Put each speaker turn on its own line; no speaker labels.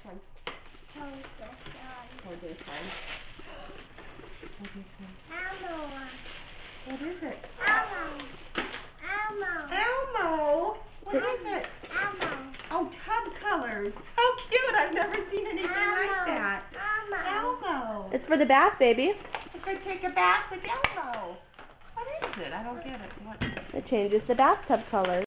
one?
Hold this one.
Hold this one. Hold this one.
Elmo.
What is it?
Elmo.
Elmo? What is it?
Elmo.
Oh, tub colors. How cute. I've never seen anything like that. Elmo.
It's for the bath, baby.
I could take a bath with Elmo. What is it? I don't get it. What?
It changes the bathtub color.